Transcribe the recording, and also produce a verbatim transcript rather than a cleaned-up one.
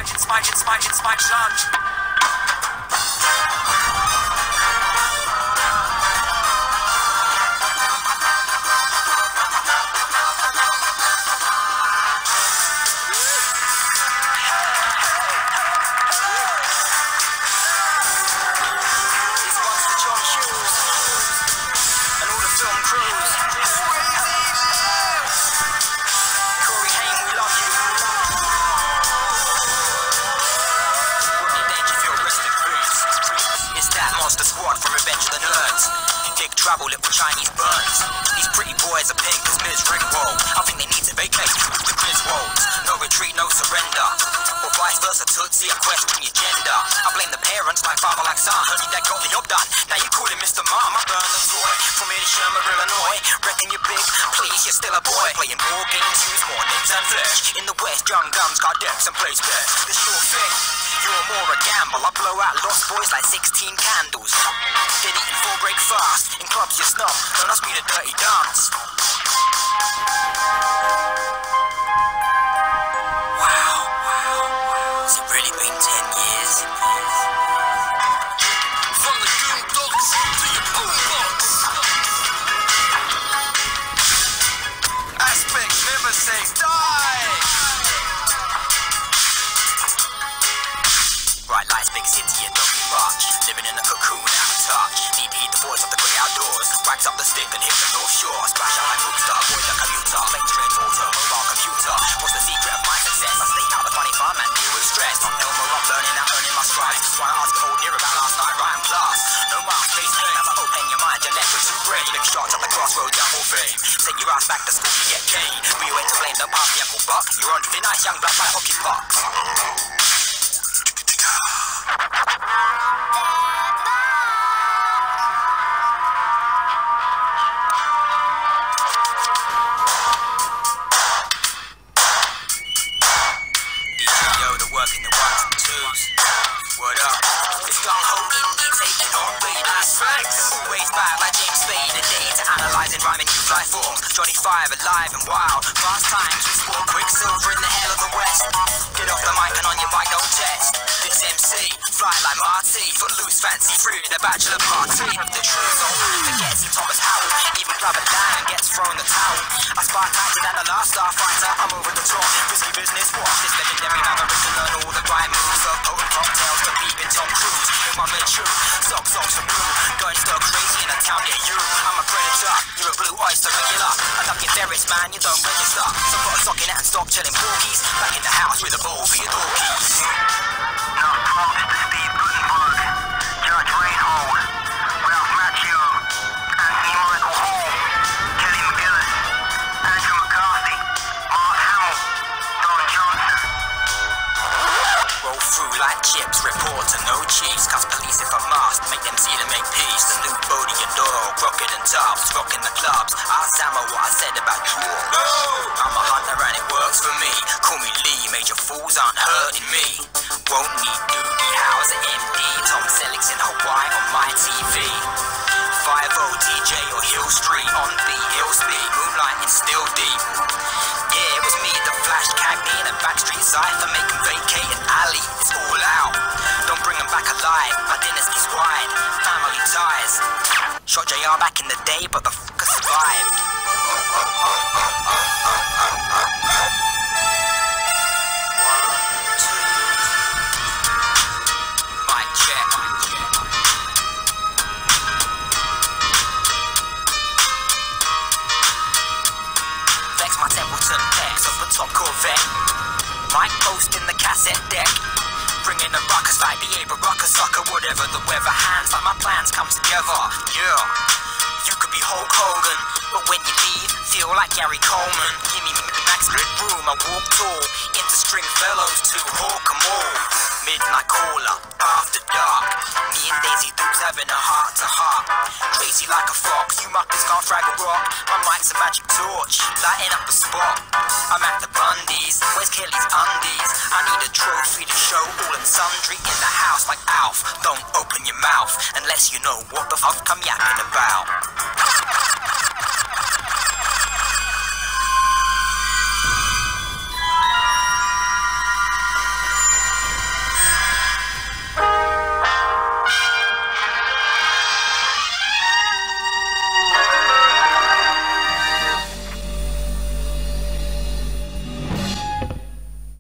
Spike, spike, spike, spike, shot. The squad from Revenge of the Nerds. Big trouble, little Chinese burns. These pretty boys are pink as Miz Ring Roll. I think they need to vacate the Griswolds. No retreat, no surrender. Or vice versa, Tootsie, I question your gender. I blame the parents, like father, like son. Honey, that got the job done. Now you call him Mister Mom. I burn the toy from here to Sherman, Illinois. Reckon you're big, please, you're still a boy. Playing war games, use more names and flesh. In the West, young guns got decks and plays best. The sure thing. You're more a gamble. I blow out lost boys like sixteen candles. Dead eating full break fast. In clubs you snub. Don't ask me to dirty dance. Wow, wow, wow. Has it really been ten years? From the goon dogs to your boombox. Aspect never says die. Bright lights, big city, and doggy march. Living in a cocoon, out of touch. Need to eat the boys of the grey outdoors. Wax up the stick and hit the North Shore. Splash out like Rookster, avoid the commuter. Plane, train, water, mobile computer. What's the secret of my success? I stay out the funny fun and deal with stress. I'm Elmer, I'm learning out, earning my stripes. Wanna ask an old dear about last night, right in class. No mask, face pain as I open your mind. Your left with two brain. Big shots at the crossroads, double fame. Take your ass back to school, you get cane. We went to blame, don't pass the uncle buck. You're on thin ice, young blood like hockey puck. Yoda working the ones and twos. Word up. It's gung-ho indie taking on ladies. Always bad like James Spade. A day to analysing rhyming new life forms. Johnny Five alive and wild. Fast times we score Quicksilver in the hell of the West. Get off the mic and on your bike don't test. This M C, fly like Marty. Footloose, fancy free, the bachelor party. The true zone, forgets Thomas Howell. Even Clubber Dan gets thrown the towel. I spark tighter than the last starfighter. I'm over the top, risky business. Watch this legendary maverick to learn all the right moves of potent cocktails, but peeping Tom Cruise. In my mid shoe, socks, socks and blue. Going stir crazy in a town near you. I'm a predator, you're a blue oyster regular. I love your ferrets, man, you don't register. So put a sock in it and stop chilling porkies. Back in the house with a bowl for your dorkies. Not close to Steve Gutenberg, Judge Reinhold, Ralph Macchio, Anthony Michael Hall, Kelly McGillis, Andrew McCarthy, Mark Hamill, Don Johnson. Roll through like chips, report to no cheese. Cuss police if I must, make them see to make peace. The new Bodie and Doyle, Crockett and Tubbs, rocking the clubs. I'll sample what I said about you. No! I'm a hunter and it works for me. Call me Lee, major fools aren't hurting me. Won't need Doogie Howser M D, Tom Selleck's in Hawaii on my T V. five oh D J or Hill Street on B, Hill Speed, moonlight is still deep. Yeah, it was me that flashed Cagney in a backstreet cipher, making vacate an alley, it's all out. Don't bring them back alive, my dynasty's wide, family ties. Shot J R back in the day, but the fucker survived. Top Corvette, Mike Post in the cassette deck, bringing the ruckus like the Abe Rucker sucker, whatever the weather hands, like my plans come together. Yeah, you could be Hulk Hogan, but when you leave, feel like Gary Coleman. Give me Max Red Room, I walk tall into Stringfellows to hawk 'em all. Midnight caller, after dark. Me and Daisy Dukes having a heart to heart. Crazy like a fox, you muppets can't frag a rock. My mic's a magic torch, lighting up the spot. I'm at the Bundys, where's Kelly's undies? I need a trophy to show all and sundry in the house like Alf. Don't open your mouth unless you know what the fuck I'm yapping about.